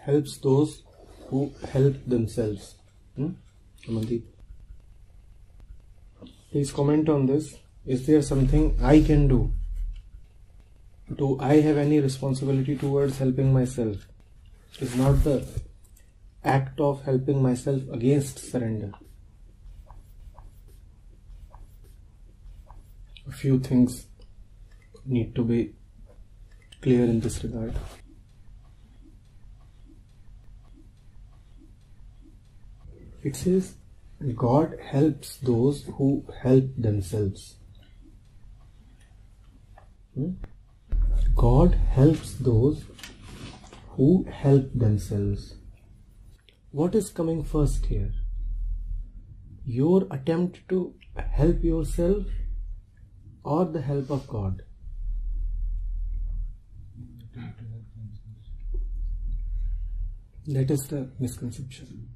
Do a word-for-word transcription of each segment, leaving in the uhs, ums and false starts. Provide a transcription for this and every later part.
helps those who help themselves. Hmm? Amandeep, please comment on this. Is there something I can do? Do I have any responsibility towards helping myself? Is not the act of helping myself against surrender? A few things need to be clear in this regard. It says, God helps those who help themselves. Hmm? God helps those who help themselves. What is coming first here? Your attempt to help yourself or the help of God? That is the misconception.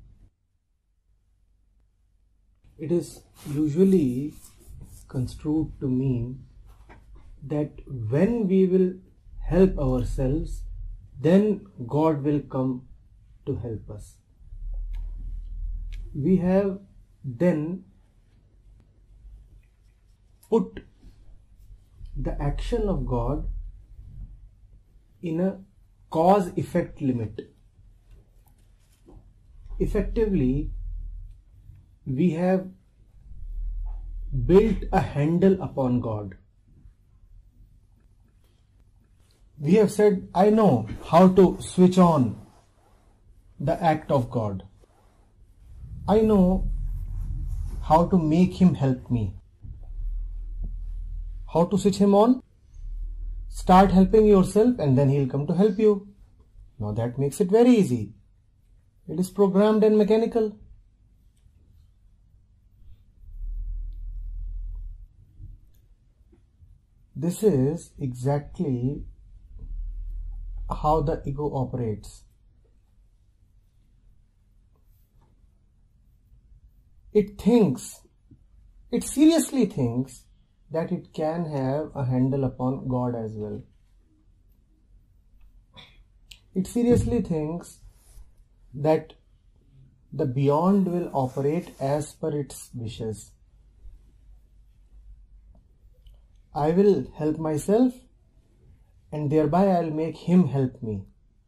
It is usually construed to mean that when we will help ourselves, then God will come to help us. We have then put the action of God in a cause-effect limit. Effectively, we have built a handle upon God. We have said, I know how to switch on the act of God. I know how to make Him help me. How to switch Him on? Start helping yourself and then He'll come to help you. Now that makes it very easy. It is programmed and mechanical. This is exactly how the ego operates. It thinks, it seriously thinks that it can have a handle upon God as well. It seriously thinks that the beyond will operate as per its wishes. I will help myself and thereby I will make Him help me.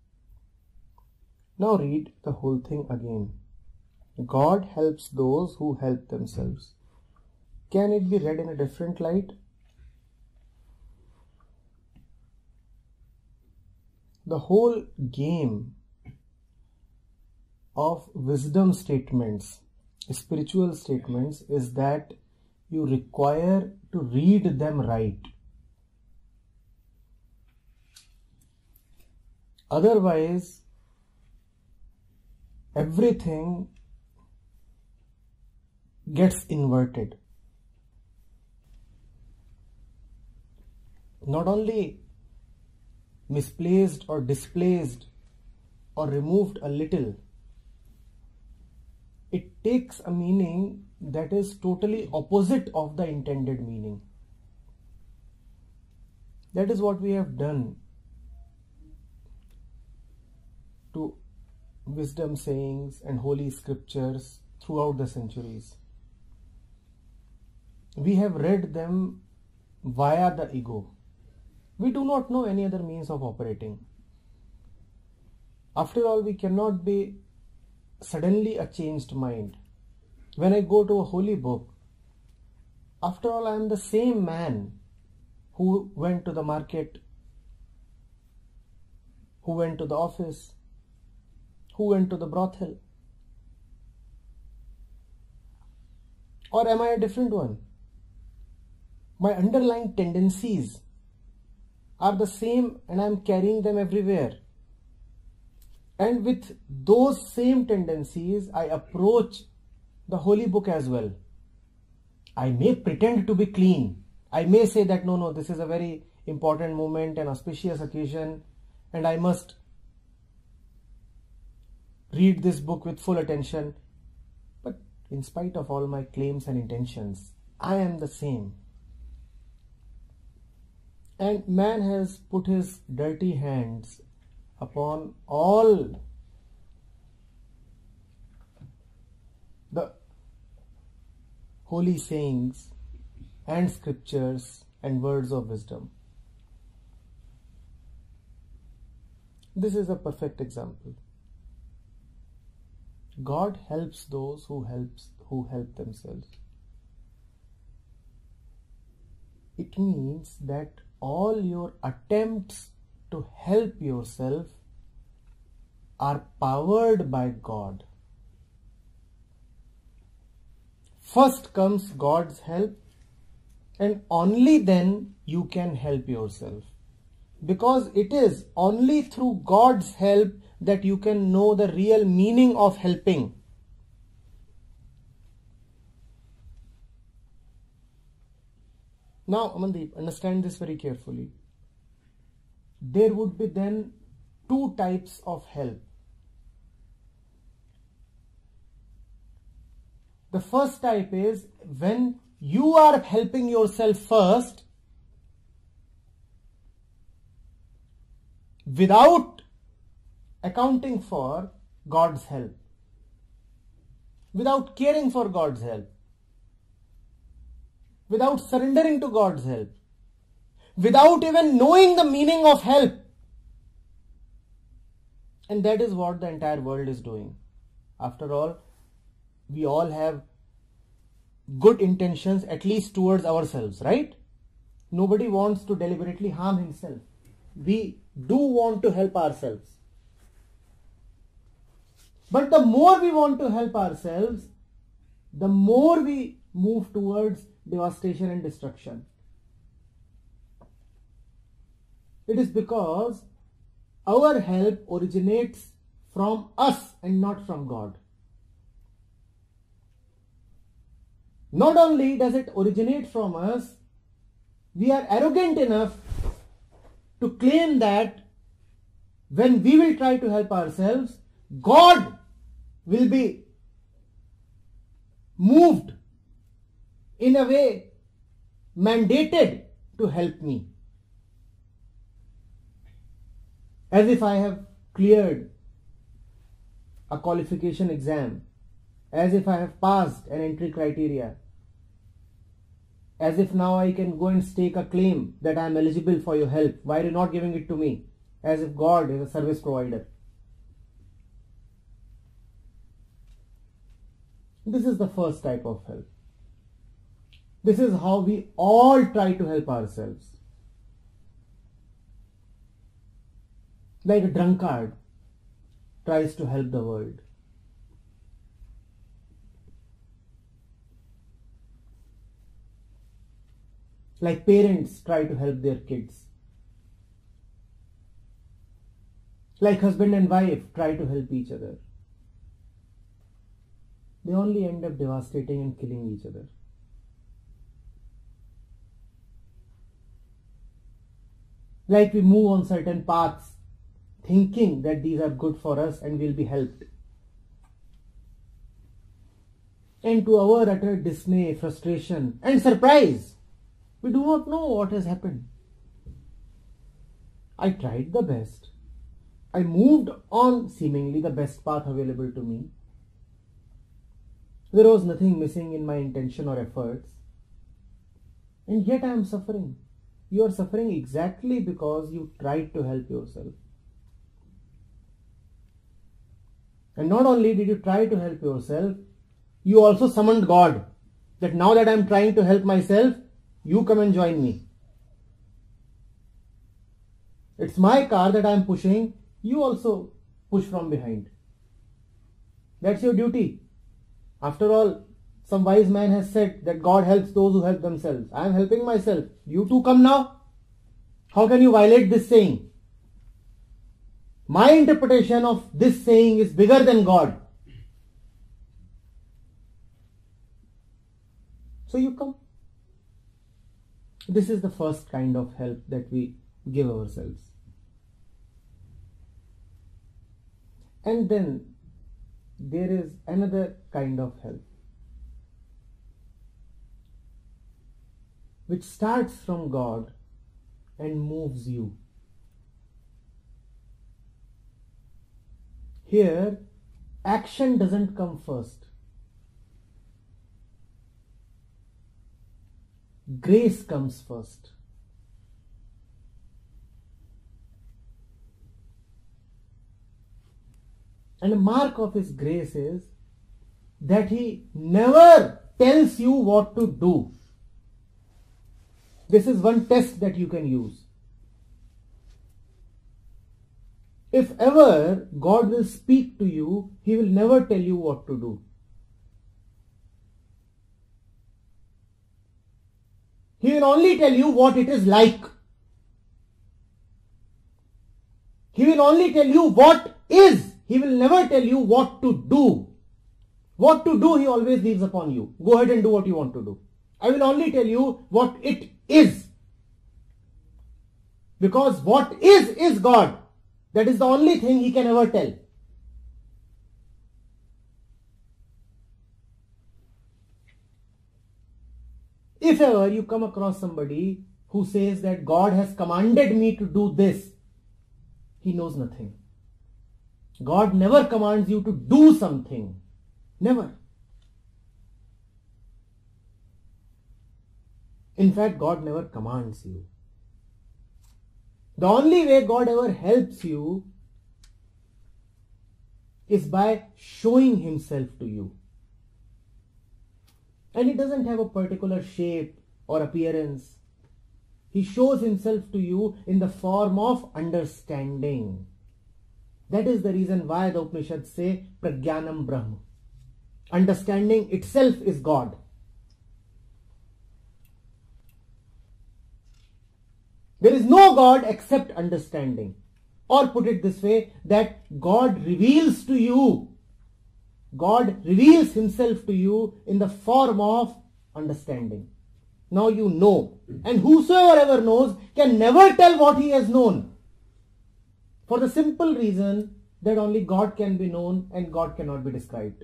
Now read the whole thing again. God helps those who help themselves. Can it be read in a different light? The whole game of wisdom statements, spiritual statements, is that you require to read them right. Otherwise, everything gets inverted. Not only misplaced or displaced or removed a little, it takes a meaning that is totally opposite of the intended meaning. That is what we have done to wisdom sayings and holy scriptures throughout the centuries. We have read them via the ego. We do not know any other means of operating. After all, we cannot be suddenly a changed mind. When I go to a holy book, after all, I am the same man who went to the market, who went to the office, who went to the brothel. Or am I a different one? My underlying tendencies are the same and I am carrying them everywhere. And with those same tendencies, I approach the holy book as well. I may pretend to be clean. I may say that no, no, this is a very important moment, an auspicious occasion, and I must read this book with full attention. But in spite of all my claims and intentions, I am the same. And man has put his dirty hands upon all the holy sayings and scriptures and words of wisdom. This is a perfect example. God helps those who helps who help themselves. It means that all your attempts to help yourself are powered by God. First comes God's help, and only then you can help yourself. Because it is only through God's help that you can know the real meaning of helping. Now, Amandeep, understand this very carefully. There would be then two types of help. The first type is when you are helping yourself first without accounting for God's help, without caring for God's help, without surrendering to God's help, without even knowing the meaning of help. And that is what the entire world is doing. After all, we all have good intentions, at least towards ourselves, right? Nobody wants to deliberately harm himself. We do want to help ourselves. But the more we want to help ourselves, the more we move towards devastation and destruction. It is because our help originates from us and not from God. Not only does it originate from us, we are arrogant enough to claim that when we will try to help ourselves, God will be moved in a way mandated to help me. As if I have cleared a qualification exam, as if I have passed an entry criteria, as if now I can go and stake a claim that I am eligible for your help. Why are you not giving it to me? As if God is a service provider. This is the first type of help. This is how we all try to help ourselves. Like a drunkard tries to help the world. Like parents try to help their kids. Like husband and wife try to help each other. They only end up devastating and killing each other. Like we move on certain paths thinking that these are good for us and will be helped. And to our utter dismay, frustration and surprise, we do not know what has happened. I tried the best. I moved on seemingly the best path available to me. There was nothing missing in my intention or efforts. And yet I am suffering. You are suffering exactly because you tried to help yourself. And not only did you try to help yourself, you also summoned God. That now that I am trying to help myself, you come and join me. It's my car that I am pushing. You also push from behind. That's your duty. After all, some wise man has said that God helps those who help themselves. I am helping myself. You too come now. How can you violate this saying? My interpretation of this saying is bigger than God. So you come. This is the first kind of help that we give ourselves. And then there is another kind of help which starts from God and moves you. Here, action doesn't come first. grace comes first. And a mark of His grace is that He never tells you what to do. This is one test that you can use. If ever God will speak to you, He will never tell you what to do. He will only tell you what it is like. He will only tell you what is. He will never tell you what to do. What to do, He always leaves upon you. Go ahead and do what you want to do. I will only tell you what it is. Because what is, is God. That is the only thing He can ever tell. If ever you come across somebody who says that God has commanded me to do this, he knows nothing. God never commands you to do something. Never. In fact, God never commands you. The only way God ever helps you is by showing Himself to you. And He doesn't have a particular shape or appearance. He shows Himself to you in the form of understanding. That is the reason why the Upanishads say Prajnanam Brahma. Understanding itself is God. There is no God except understanding. Or put it this way, that God reveals to you. God reveals Himself to you in the form of understanding. Now you know. And whosoever ever knows can never tell what he has known. For the simple reason that only God can be known and God cannot be described.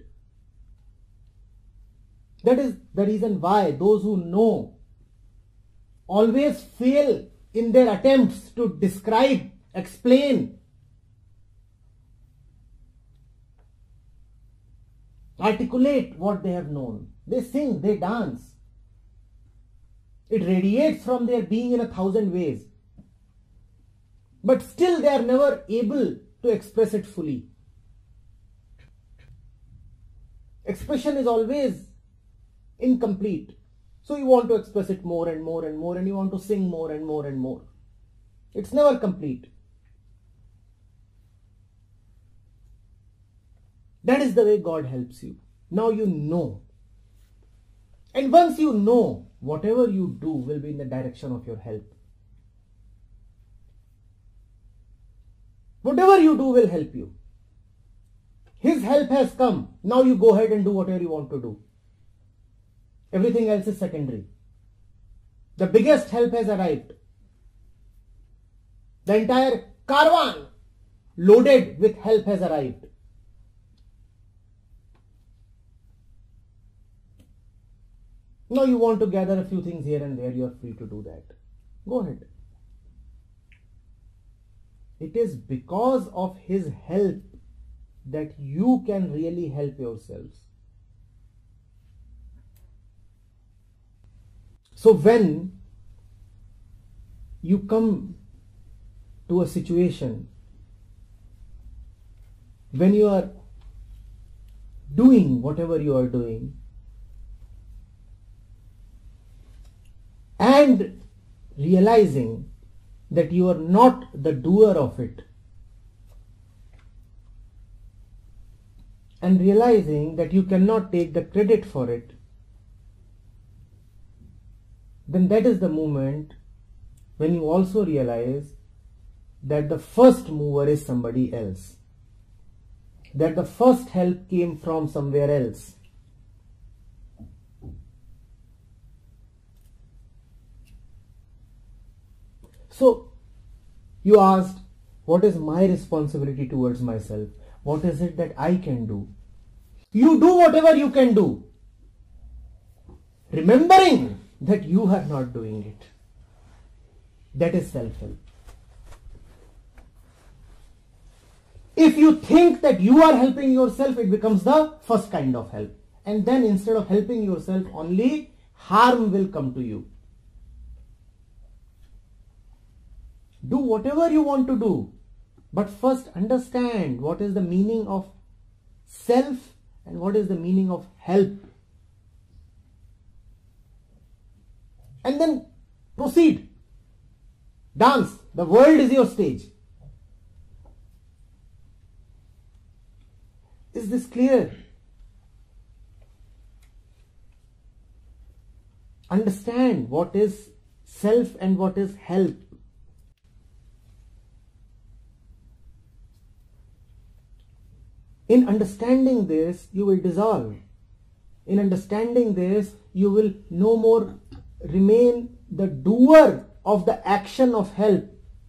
That is the reason why those who know always fail in their attempts to describe, explain, articulate what they have known. They sing, they dance. It radiates from their being in a thousand ways. But still they are never able to express it fully. Expression is always incomplete. So you want to express it more and more and more, and you want to sing more and more and more. It's never complete. That is the way God helps you. Now you know. And once you know, whatever you do will be in the direction of your help. Whatever you do will help you. His help has come. Now you go ahead and do whatever you want to do. Everything else is secondary. The biggest help has arrived. The entire caravan loaded with help has arrived. Now you want to gather a few things here and there, you are free to do that. Go ahead. It is because of His help that you can really help yourselves. So when you come to a situation when you are doing whatever you are doing and realizing that you are not the doer of it, and realizing that you cannot take the credit for it, then that is the moment when you also realize that the first mover is somebody else, that the first help came from somewhere else. So you asked, what is my responsibility towards myself? What is it that I can do? You do whatever you can do, remembering that you are not doing it. That is self-help. If you think that you are helping yourself, it becomes the first kind of help. And then instead of helping yourself, only harm will come to you. Do whatever you want to do. But first understand what is the meaning of self and what is the meaning of help. And then proceed. Dance. The world is your stage. Is this clear? Understand what is self and what is help. In understanding this, you will dissolve. In understanding this, you will no more remain the doer of the action of help.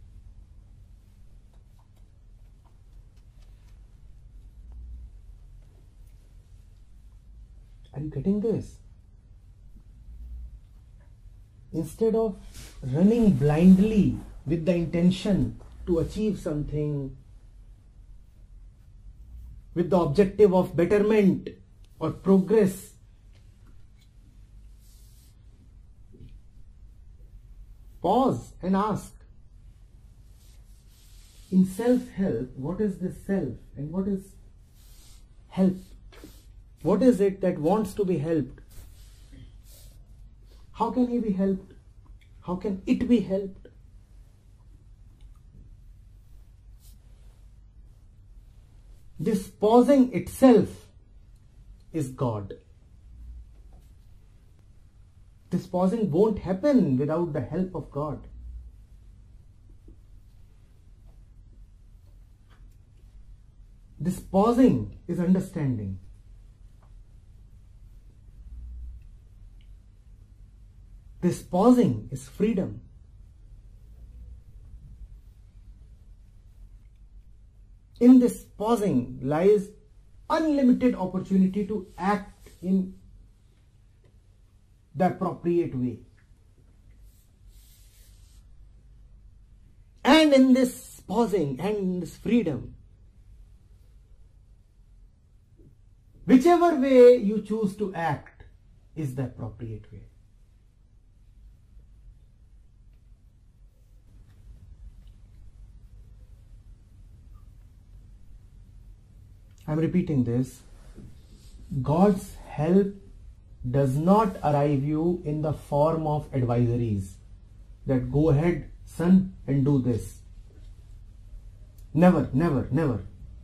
Are you getting this? Instead of running blindly with the intention to achieve something, with the objective of betterment or progress, pause and ask, in self-help, what is this self and what is help? What is it that wants to be helped? How can he be helped? How can it be helped? This pausing itself is God. This pausing won't happen without the help of God. This pausing is understanding. This pausing is freedom. In this pausing lies unlimited opportunity to act in the appropriate way. And in this pausing and in this freedom, whichever way you choose to act is the appropriate way. I'm repeating this. God's help does not arrive you in the form of advisories that go ahead, son, and do this. Never, never, never.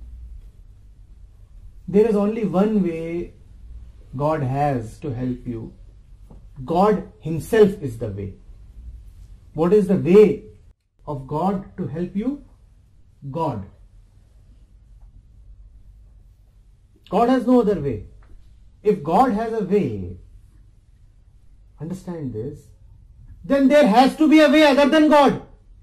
There is only one way God has to help you. God Himself is the way. What is the way of God to help you? God. God has no other way. If God has a way, understand this, then there has to be a way other than God.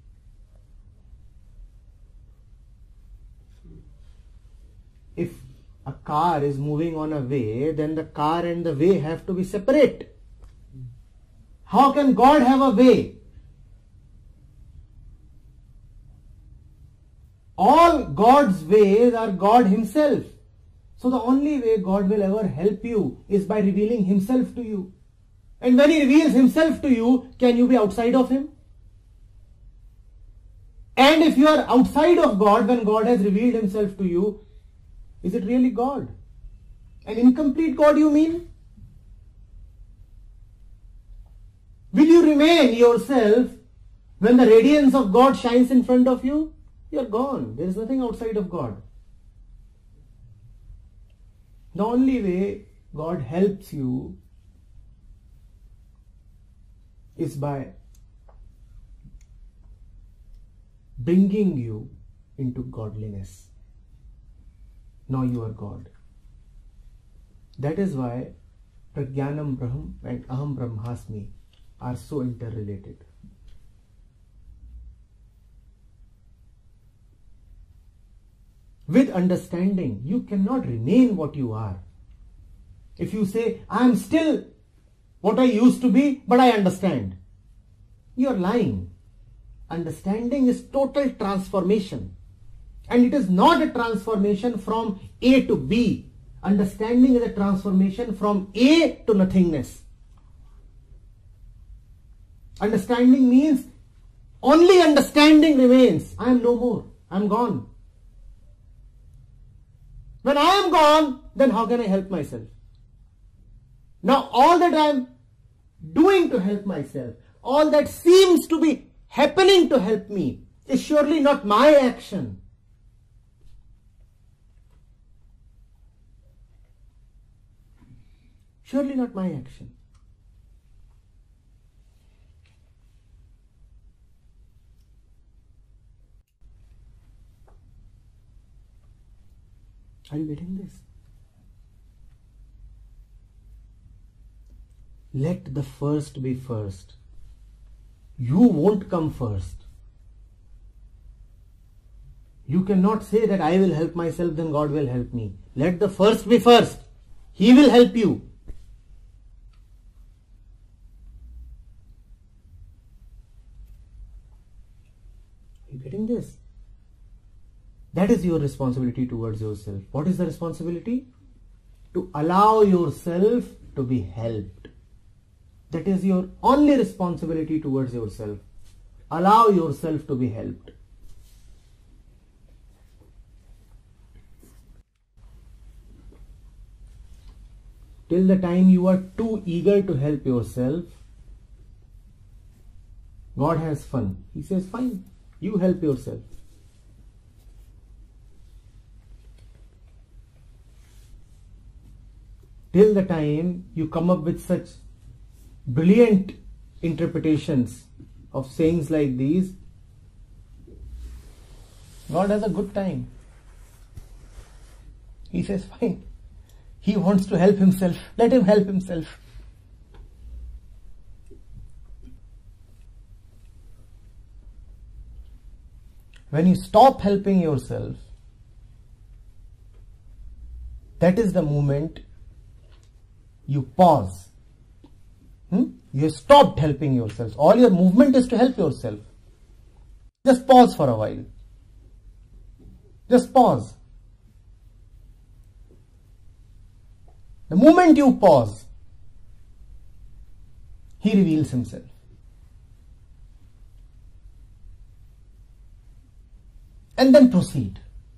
If a car is moving on a way, then the car and the way have to be separate. How can God have a way? All God's ways are God Himself. So the only way God will ever help you is by revealing Himself to you. And when He reveals Himself to you, can you be outside of Him? And if you are outside of God, when God has revealed Himself to you, is it really God? An incomplete God, you mean? Will you remain yourself when the radiance of God shines in front of you? You are gone. There is nothing outside of God. The only way God helps you is by bringing you into godliness. Now you are God. That is why Prajnanam Brahm and Aham Brahmasmi are so interrelated. With understanding, you cannot remain what you are. If you say, I am still what I used to be, but I understand, you are lying. Understanding is total transformation. And it is not a transformation from A to B. Understanding is a transformation from A to nothingness. Understanding means only understanding remains. I am no more. I am gone. When I am gone, then how can I help myself? Now all that I am doing to help myself, all that seems to be happening to help me, is surely not my action. Surely not my action. Are you getting this? Let the first be first. You won't come first. You cannot say that I will help myself, then God will help me. Let the first be first. He will help you. Are you getting this? That is your responsibility towards yourself. What is the responsibility? To allow yourself to be helped. That is your only responsibility towards yourself. Allow yourself to be helped. Till the time you are too eager to help yourself, God has fun. He says, fine, you help yourself. Till the time you come up with such brilliant interpretations of sayings like these, God has a good time. He says, fine, he wants to help himself. Let him help himself. When you stop helping yourself, that is the moment you pause. Hmm? You stopped helping yourself. All your movement is to help yourself. Just pause for a while. Just pause. The moment you pause, he reveals himself. And then proceed.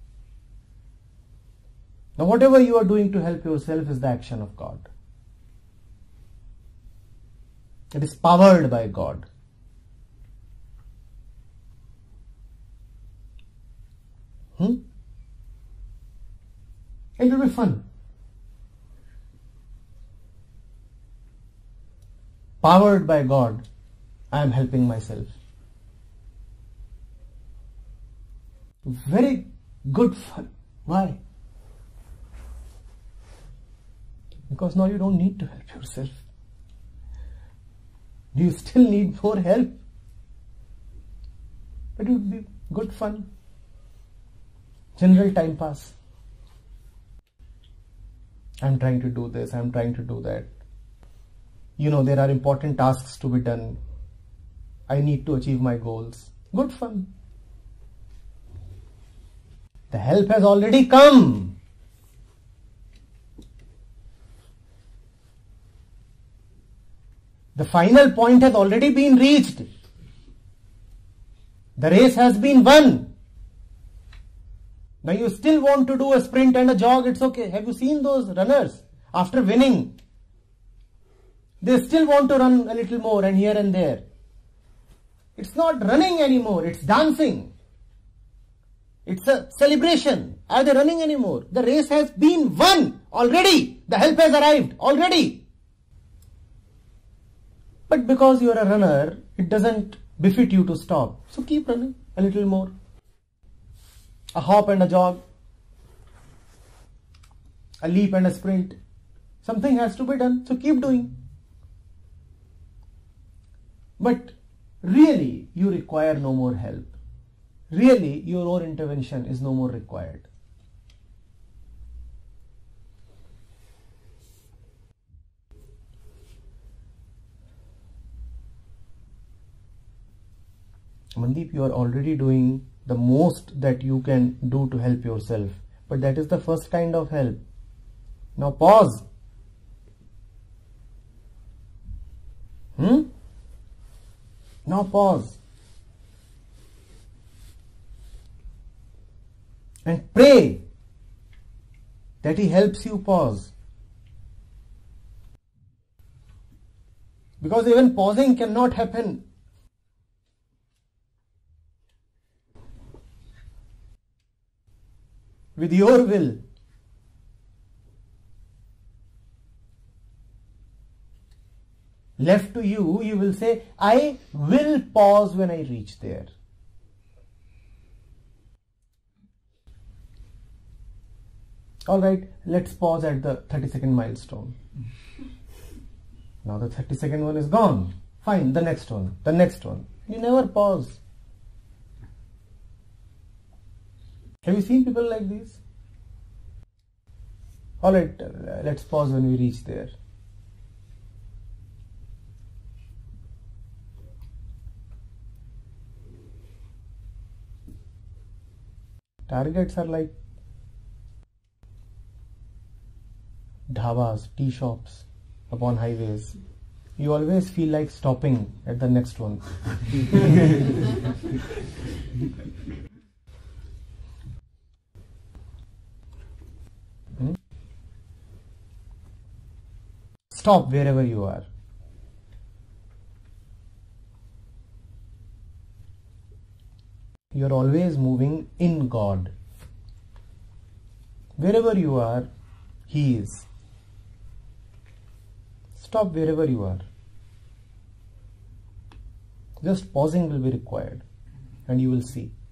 Now whatever you are doing to help yourself is the action of God. It is powered by God. Hmm? It will be fun. Powered by God, I am helping myself. Very good fun. Why? Because now you don't need to help yourself. Do you still need more help? But it would be good fun. General time pass. I'm trying to do this, I'm trying to do that. You know, there are important tasks to be done. I need to achieve my goals. Good fun. The help has already come. The final point has already been reached. The race has been won. Now you still want to do a sprint and a jog, it's okay. Have you seen those runners after winning? They still want to run a little more and here and there. It's not running anymore, it's dancing. It's a celebration. Are they running anymore? The race has been won already. The help has arrived already. But because you are a runner, it doesn't befit you to stop. So keep running a little more. A hop and a jog. A leap and a sprint. Something has to be done. So keep doing. But really, you require no more help. Really, your own intervention is no more required. Mandeep, you are already doing the most that you can do to help yourself. But that is the first kind of help. Now pause. Hmm? Now pause. and pray that He helps you pause. Because even pausing cannot happen with your will. Left to you, you will say, I will pause when I reach there. Alright, let's pause at the thirty second milestone. Now the thirty second one is gone. Fine, the next one, the next one. You never pause. Have you seen people like this? Alright, uh, let's pause when we reach there. Targets are like dhabas, tea shops upon highways. You always feel like stopping at the next one. hmm? Stop wherever you are. You are always moving in God. Wherever you are, He is. Stop wherever you are. Just pausing will be required, and you will see.